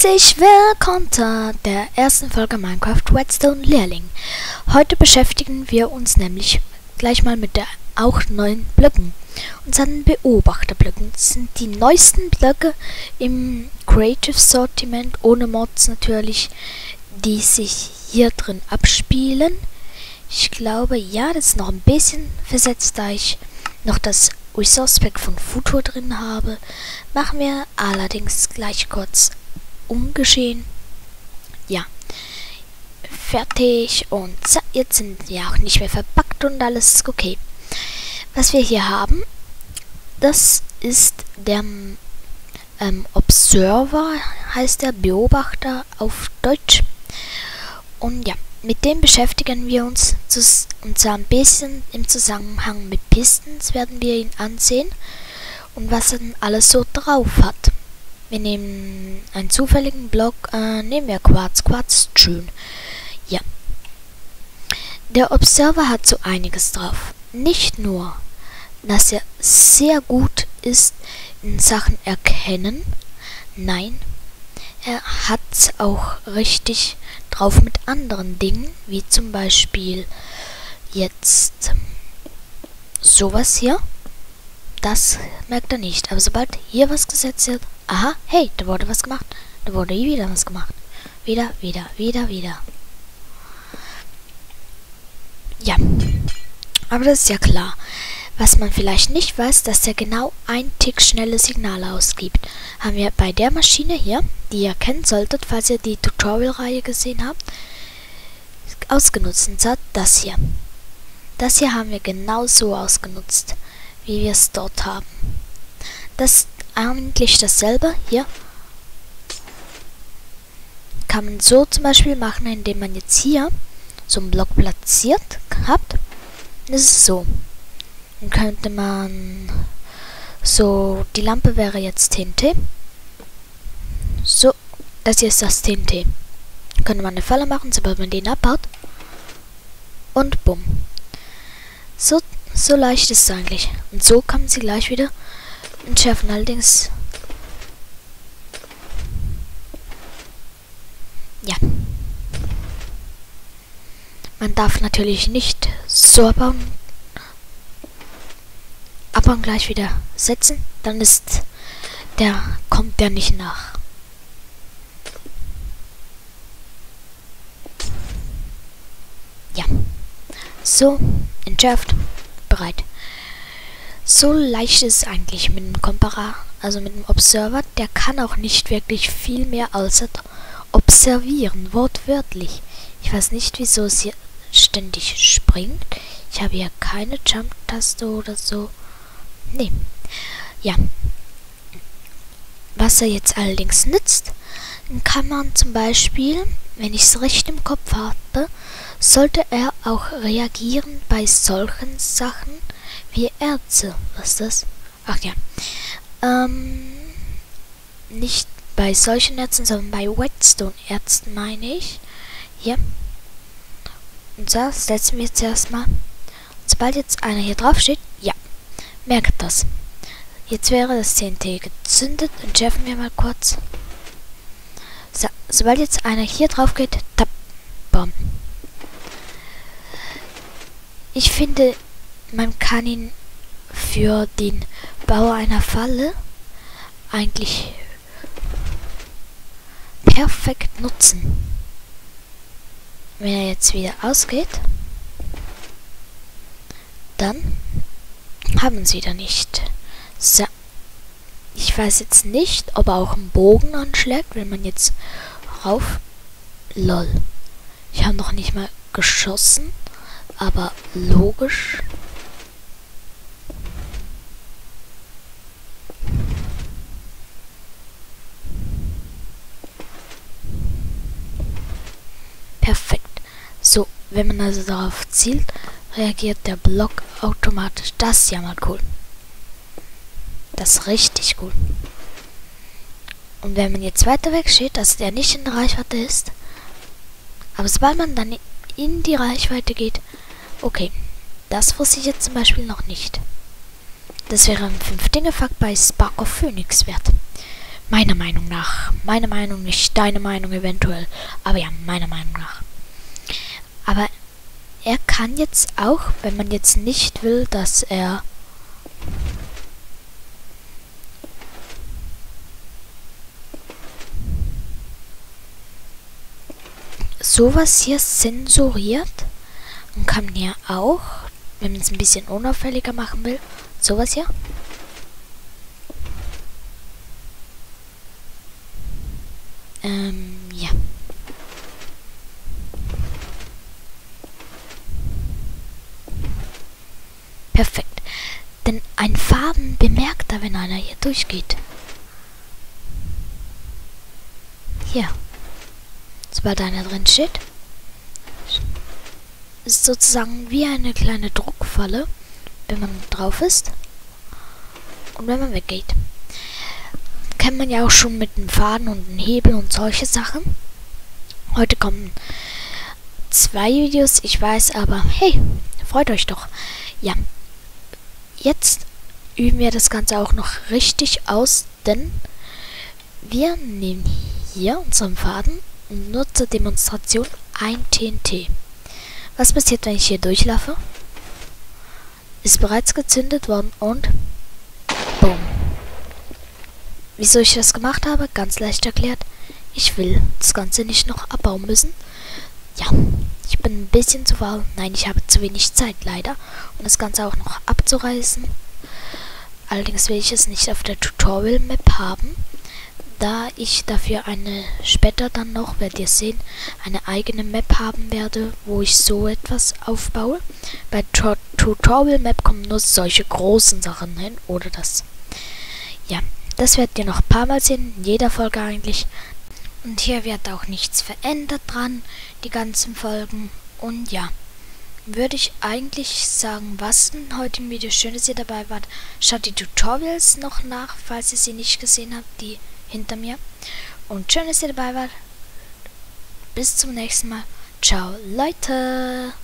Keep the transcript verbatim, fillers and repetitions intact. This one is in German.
Herzlich willkommen zu der ersten Folge Minecraft Redstone Lehrling. Heute beschäftigen wir uns nämlich gleich mal mit der auch neuen Blöcken. Unseren Beobachterblöcken. Das sind die neuesten Blöcke im Creative Sortiment, ohne Mods natürlich, die sich hier drin abspielen. Ich glaube, ja, das ist noch ein bisschen versetzt, da ich noch das Resource Pack von Futur drin habe. Machen wir allerdings gleich kurz umgeschehen. Ja, fertig und so, jetzt sind wir auch nicht mehr verpackt und alles ist okay. Was wir hier haben, das ist der ähm, Observer, heißt der Beobachter auf Deutsch. Und ja, mit dem beschäftigen wir uns, und zwar ein bisschen im Zusammenhang mit Pistons werden wir ihn ansehen und was er denn alles so drauf hat. Wir nehmen einen zufälligen Block, äh, nehmen wir Quarz. Quarz ist schön. Ja. Der Observer hat so einiges drauf. Nicht nur, dass er sehr gut ist in Sachen Erkennen. Nein, er hat auch richtig drauf mit anderen Dingen, wie zum Beispiel jetzt sowas hier. Das merkt er nicht. Aber sobald hier was gesetzt wird, aha, hey, da wurde was gemacht. Da wurde wieder was gemacht. Wieder, wieder, wieder, wieder. Ja. Aber das ist ja klar. Was man vielleicht nicht weiß, dass er genau ein Tick schnelle Signale ausgibt. Haben wir bei der Maschine hier, die ihr kennen solltet, falls ihr die Tutorial-Reihe gesehen habt, ausgenutzt. Und zwar das hier. Das hier haben wir genau so ausgenutzt, wie wir es dort haben. Das ist eigentlich dasselbe. Hier kann man so zum Beispiel machen, indem man jetzt hier so einen Block platziert habt. Das ist so. Dann könnte man so, die Lampe wäre jetzt T N T. So, das hier ist das T N T. Dann könnte man eine Falle machen, sobald man den abbaut. Und bumm. So, so leicht ist es eigentlich. Und so kann man sie gleich wieder entschärfen. Allerdings, ja. Man darf natürlich nicht so abbauen. Abbauen gleich wieder setzen. Dann ist der, kommt der nicht nach. Ja. So, entschärft, bereit. So leicht ist es eigentlich mit dem Kompara, also mit dem Observer. Der kann auch nicht wirklich viel mehr als observieren, wortwörtlich. Ich weiß nicht, wieso es hier ständig springt. Ich habe hier keine Jump-Taste oder so. Nee. Ja. Was er jetzt allerdings nützt, kann man zum Beispiel, wenn ich es recht im Kopf habe, sollte er auch reagieren bei solchen Sachen wie Erze. Was ist das? Ach ja. Ähm, nicht bei solchen Erzen, sondern bei Redstone-Erzen meine ich. Hier. Und das setzen wir jetzt erstmal. Sobald jetzt einer hier drauf steht, ja, merkt das. Jetzt wäre das T N T gezündet. Entschärfen wir mal kurz. So, sobald jetzt einer hier drauf geht, tap, bam. Ich finde, man kann ihn für den Bau einer Falle eigentlich perfekt nutzen. Wenn er jetzt wieder ausgeht, dann haben sie da nicht. So. Ich weiß jetzt nicht, ob er auch einen Bogen anschlägt, wenn man jetzt rauf... Lol. Ich habe noch nicht mal geschossen, aber logisch. Perfekt. So, wenn man also darauf zielt, reagiert der Block automatisch. Das ist ja mal cool. Das ist richtig cool. Und wenn man jetzt weiter weg steht, dass der nicht in der Reichweite ist, aber sobald man dann in die Reichweite geht, okay, das wusste ich jetzt zum Beispiel noch nicht. Das wäre ein fünf Dinge Fakt bei Spark of Phoenix wert. Meiner Meinung nach. Meine Meinung, nicht deine Meinung eventuell. Aber ja, meiner Meinung nach. Aber er kann jetzt auch, wenn man jetzt nicht will, dass er sowas hier zensuriert, und kann hier auch, wenn man es ein bisschen unauffälliger machen will, sowas hier. Ähm, ja. Perfekt. Denn ein Faden bemerkt er, wenn einer hier durchgeht. Hier. Sobald einer drin steht, ist sozusagen wie eine kleine Druckfalle, wenn man drauf ist und wenn man weggeht. Kennt man ja auch schon mit einem Faden und einem Hebel und solche Sachen. Heute kommen zwei Videos, ich weiß, aber hey, freut euch doch. Ja, jetzt üben wir das Ganze auch noch richtig aus, denn wir nehmen hier unseren Faden und nur zur Demonstration ein T N T. Was passiert, wenn ich hier durchlaufe? Ist bereits gezündet worden und boom. Wieso ich das gemacht habe? Ganz leicht erklärt. Ich will das Ganze nicht noch abbauen müssen. Ja, ich bin ein bisschen zu faul. Nein, ich habe zu wenig Zeit leider, um das Ganze auch noch abzureißen. Allerdings will ich es nicht auf der Tutorial-Map haben, da ich dafür eine, später dann noch, werdet ihr sehen, eine eigene Map haben werde, wo ich so etwas aufbaue. Bei der Tutorial-Map kommen nur solche großen Sachen hin, oder das. Ja, das werdet ihr noch ein paar Mal sehen, in jeder Folge eigentlich. Und hier wird auch nichts verändert dran, die ganzen Folgen. Und ja, würde ich eigentlich sagen, was in heutigen Video schön, dass ihr dabei wart. Schaut die Tutorials noch nach, falls ihr sie nicht gesehen habt, die hinter mir. Und schön, dass ihr dabei wart. Bis zum nächsten Mal. Ciao, Leute.